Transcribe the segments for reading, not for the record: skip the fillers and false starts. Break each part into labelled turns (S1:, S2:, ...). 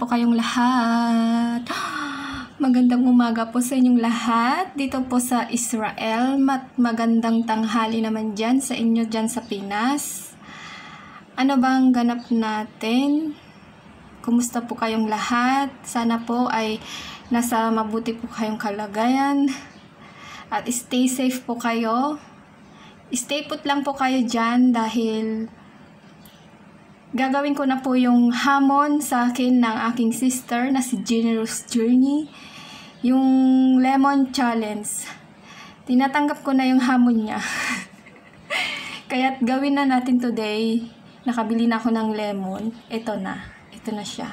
S1: po kayong lahat? Magandang umaga po sa inyong lahat dito po sa Israel. Magandang tanghali naman dyan sa inyo dyan sa Pinas. Ano bang ganap natin? Kumusta po kayong lahat? Sana po ay nasa mabuti po kayong kalagayan. At stay safe po kayo. Stay put lang po kayo dyan dahil gagawin ko na po yung hamon sa akin ng aking sister na si Generous Journey. Yung lemon challenge. Tinatanggap ko na yung hamon niya. Kaya't gawin na natin today. Nakabili na ako ng lemon. Ito na. Ito na siya.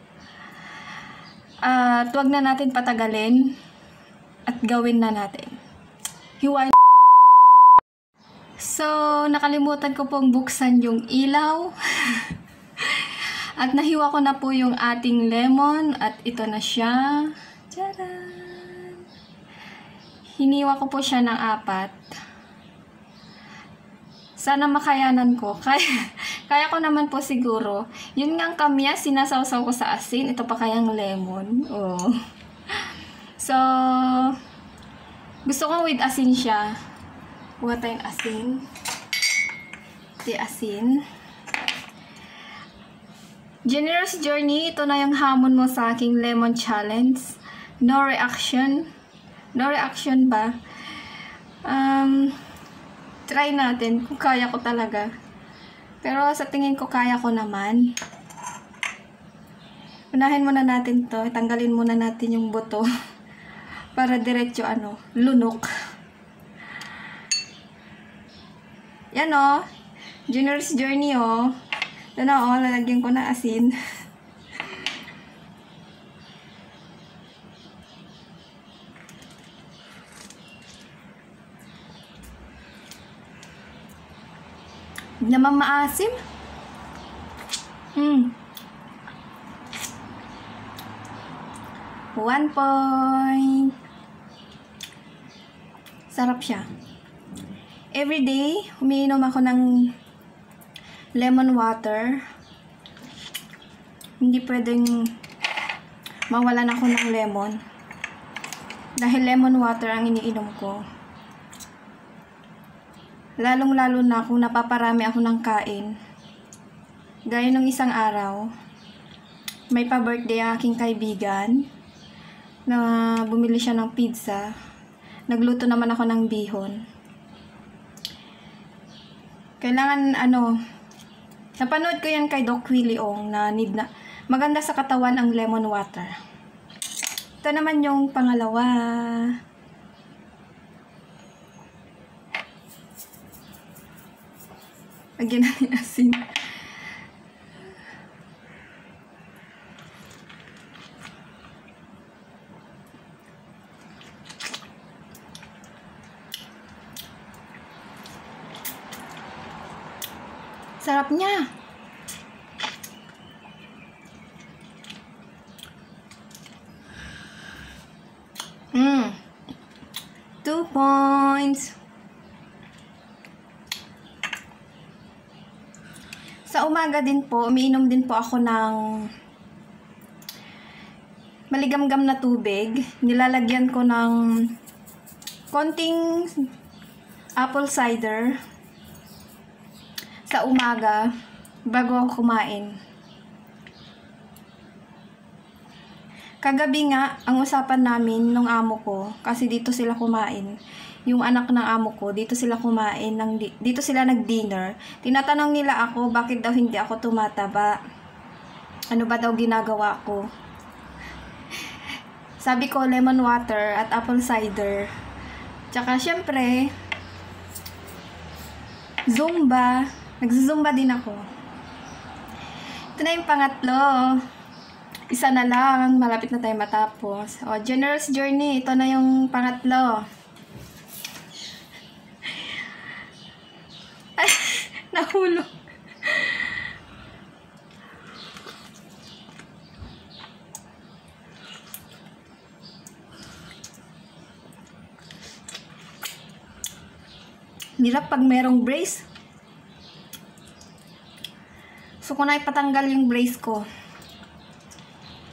S1: At wag na natin patagalin. At gawin na natin. Hiwa. So, nakalimutan ko pong buksan yung ilaw. At nahiwa ko na po yung ating lemon. At ito na siya. Tcharan! Hiniwa ko po siya ng 4. Sana makayanan ko. Kaya ko naman po siguro. Yun ngang kamya, sinasawsaw ko sa asin. Ito pa kayang lemon. Oh. So, gusto kong with asin siya. Buha tayong asin. Ito asin. Generous Journey, ito na yung hamon mo sa aking lemon challenge. No reaction. No reaction ba? Try natin kung kaya ko talaga. Pero sa tingin ko kaya ko naman. Unahin muna natin to. Tanggalin muna natin yung buto. Para diretso lunok. Yan o. Generous Journey o. Ito na o. Lalagyan ko na asin. Hindi naman maasim. 1 point. Sarap siya. Everyday, umiinom ako ng lemon water. Hindi pwedeng mawalan ako ng lemon. Dahil lemon water ang iniinom ko. Lalong-lalo na kung napaparami ako ng kain. Gaya nung isang araw, may pa-birthday ang aking kaibigan na bumili siya ng pizza. Nagluto naman ako ng bihon. Kailangan napanood ko yan kay Doc Willie Ong na maganda sa katawan ang lemon water. Ito naman yung pangalawa. Lagyan natin asin. Sarap niya. Mm. 2 points. Sa umaga din po, umiinom din po ako ng maligamgam na tubig. Nilalagyan ko ng konting apple cider sa umaga bago ako kumain. Kagabi nga, ang usapan namin nung amo ko, kasi dito sila kumain, yung anak ng amo ko, dito sila kumain, dito sila nag-dinner. Tinatanong nila ako, bakit daw hindi ako tumataba? Ano ba daw ginagawa ko? Sabi ko, lemon water at apple cider. Tsaka, syempre, Zumba. Nagzumba din ako. Ito na yung pangatlo. Isa na lang. Malapit na tayo matapos. O, Generous Journey. Ito na yung pangatlo. Ay, nahulog. Hirap pag merong brace. So, ko na ipatanggal yung brace ko.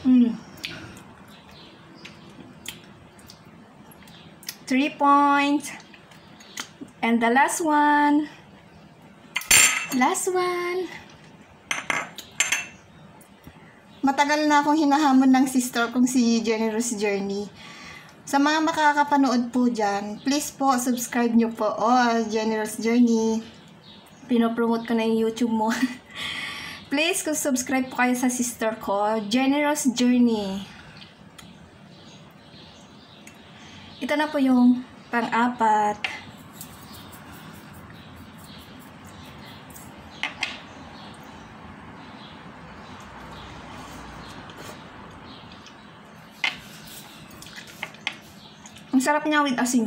S1: 3 points. And the last one. Matagal na akong hinahamon ng sister kong si Generous Journey. Sa mga makakapanood po dyan, please po, subscribe nyo po. Generous Journey. Pinopromote ko na yung YouTube mo. Please, kung subscribe po kayo sa sister ko, Generous Journey. Ito na po yung pang-apat. Ang sarap niya with asin.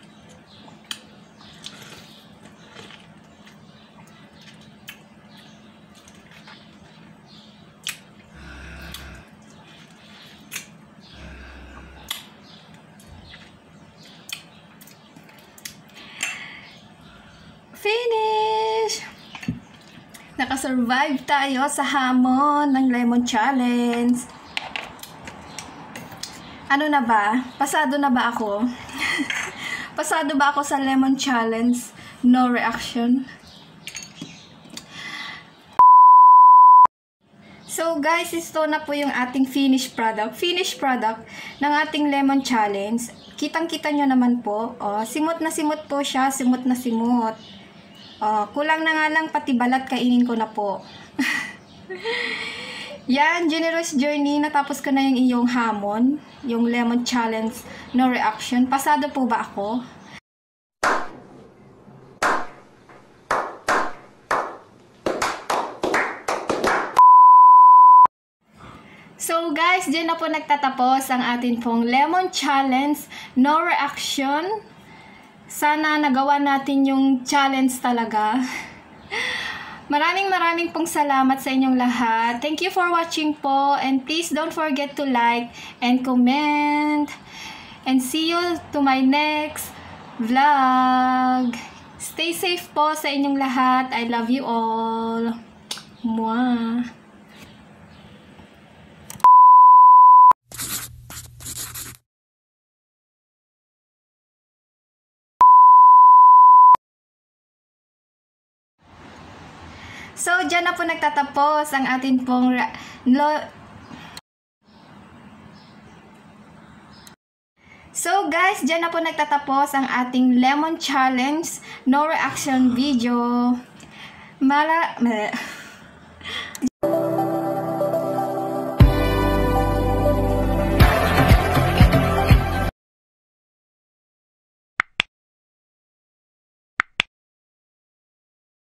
S1: Finish! Nakasurvive tayo sa hamon ng Lemon Challenge. Ano na ba? Pasado na ba ako? Pasado ba ako sa Lemon Challenge? No reaction. So guys, ito na po yung ating finished product. Finished product ng ating Lemon Challenge. Kitang-kita nyo naman po. Simot na simot po siya. Simot na simot. Kulang na nga lang pati balat kainin ko na po. Yan, Generous Journey. Natapos ko na yung iyong hamon. Yung Lemon Challenge, no reaction. Pasado po ba ako? So guys, dyan na po nagtatapos ang atin pong Lemon Challenge, no reaction. Sana nagawa natin yung challenge talaga. Maraming pong salamat sa inyong lahat. Thank you for watching po. And please don't forget to like and comment. And see you to my next vlog. Stay safe po sa inyong lahat. I love you all. Mwah. So, dyan na po nagtatapos ang atin pong So, guys, dyan na po nagtatapos ang ating Lemon Challenge no reaction video.